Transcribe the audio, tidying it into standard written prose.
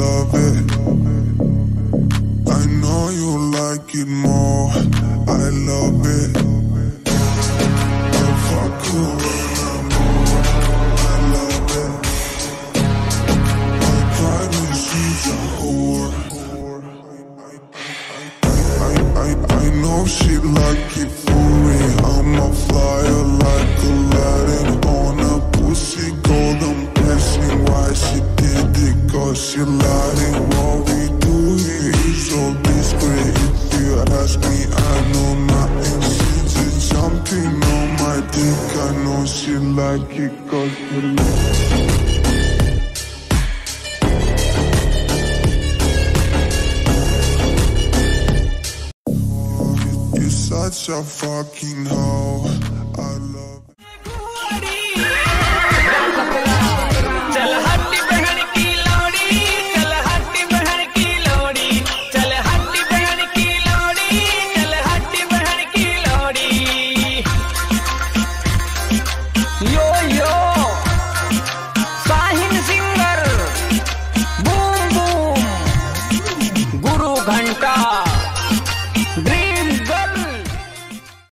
love it. I know you like it more. I love it. If I could run more, I love it. My privacy's a whore. I know she like it for me. I'm a flyer like Aladdin on a pussy golden blessing. Why she did it? Cause she lied. What we do here is so discreet. If you ask me, I know nothing. She's just jumping on my dick. I know she like it cause she such a fucking hoe. I love it. चल हट्टी बहन की लोड़ी, चल हट्टी बहन की लोड़ी, चल हट्टी बहन की लोड़ी, चल हट्टी बहन की लोड़ी। Yo yo Sahin singer, boom boom गुरु घंटा।